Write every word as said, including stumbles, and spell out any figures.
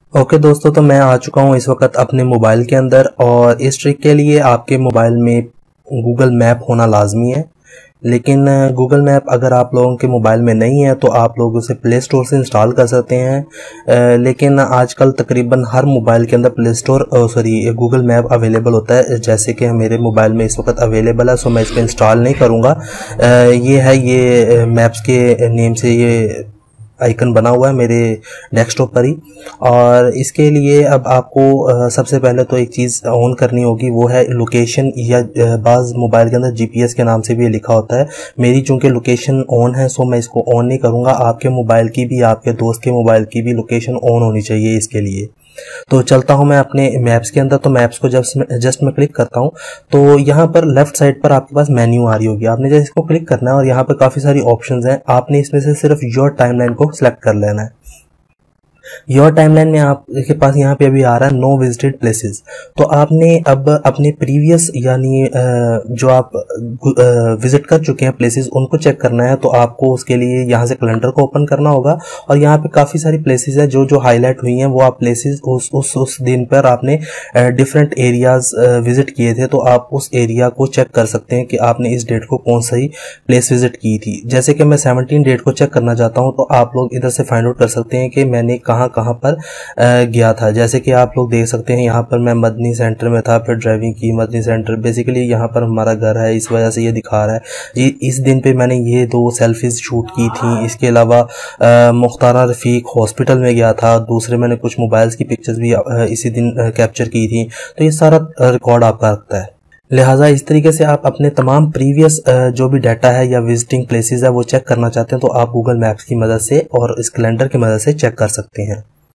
Okay दोस्तों, तो मैं आ चुका हूँ इस वक्त अपने मोबाइल के अंदर और इस ट्रिक के लिए आपके मोबाइल में गूगल मैप होना लाजमी है। लेकिन गूगल मैप अगर आप लोगों के मोबाइल में नहीं है तो आप लोग उसे प्ले स्टोर से इंस्टॉल कर सकते हैं। लेकिन आजकल तकरीबन हर मोबाइल के अंदर play store sorry Google map available होता है, जैसे कि मेरे मोबाइल में इस वक्त अवेलेबल है। सो मैं इसको इंस्टॉल नहीं करूँगा। ये है, ये मैप्स के नेम से ये आइकन बना हुआ है मेरे डेस्कटॉप पर ही। और इसके लिए अब आपको सबसे पहले तो एक चीज़ ऑन करनी होगी, वो है लोकेशन, या बाज़ मोबाइल के अंदर जीपीएस के नाम से भी ये लिखा होता है। मेरी चूंकि लोकेशन ऑन है सो मैं इसको ऑन नहीं करूँगा। आपके मोबाइल की भी, आपके दोस्त के मोबाइल की भी लोकेशन ऑन होनी चाहिए इसके लिए। तो चलता हूं मैं अपने मैप्स के अंदर। तो मैप्स को जब जस्ट मैं क्लिक करता हूं तो यहाँ पर लेफ्ट साइड पर आपके पास मेन्यू आ रही होगी। आपने जैसे इसको क्लिक करना है और यहाँ पर काफी सारी ऑप्शंस हैं। आपने इसमें से सिर्फ योर टाइमलाइन को सिलेक्ट कर लेना है। योर टाइमलाइन में आपके पास यहाँ पे अभी आ रहा है नो विजिटेड प्लेसेस। तो आपने अब अपने प्रीवियस यानी जो आप विजिट कर चुके हैं प्लेसेस उनको चेक करना है। तो आपको उसके लिए यहाँ से कैलेंडर को ओपन करना होगा और यहाँ पे काफी सारी प्लेसेस है जो जो हाईलाइट हुई हैं वो आप प्लेसेस उस उस उस दिन पर आपने डिफरेंट एरियाज विजिट किए थे। तो आप उस एरिया को चेक कर सकते हैं कि आपने इस डेट को कौन सी प्लेस विजिट की थी। जैसे कि मैं सेवनटीन डेट को चेक करना चाहता हूँ तो आप लोग इधर से फाइंड आउट कर सकते हैं कि मैंने कहाँ कहां पर गया था। जैसे कि आप लोग देख सकते हैं यहाँ पर मैं मदनी सेंटर में था, फिर ड्राइविंग की मदनी सेंटर। बेसिकली यहाँ पर हमारा घर है, इस वजह से ये दिखा रहा है। ये इस दिन पे मैंने ये दो सेल्फीज शूट की थी। इसके अलावा मुख्तारा रफीक हॉस्पिटल में गया था। दूसरे मैंने कुछ मोबाइल्स की पिक्चर्स भी इसी दिन कैप्चर की थी। तो ये सारा रिकॉर्ड आपका रखता है। लिहाजा इस तरीके से आप अपने तमाम प्रीवियस जो भी डाटा है या विजिटिंग प्लेसेस है वो चेक करना चाहते हैं तो आप गूगल मैप्स की मदद से और इस कैलेंडर की मदद से चेक कर सकते हैं।